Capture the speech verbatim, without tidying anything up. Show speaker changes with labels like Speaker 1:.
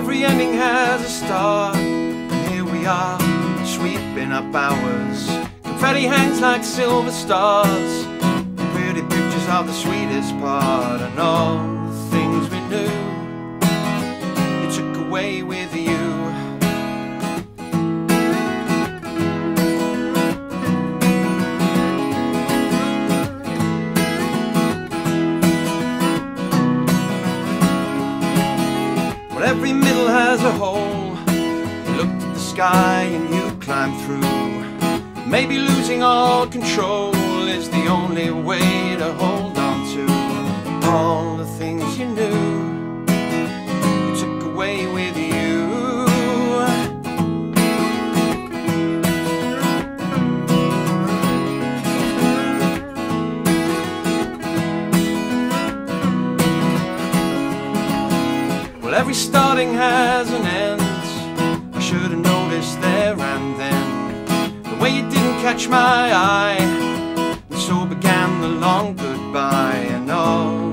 Speaker 1: every ending has a start, and here we are, sweeping up hours. Confetti hangs like silver stars, pretty pictures of the sweetest part, and all the things we knew you took away with you. Well, every middle has a hole. You looked at the sky and you climbed through. Maybe losing all control is the only way to hold on to all the things you knew you took away with you. Well, every starting has an end. I should have noticed there and then the way you didn't catch my eye, and so began the long goodbye, and all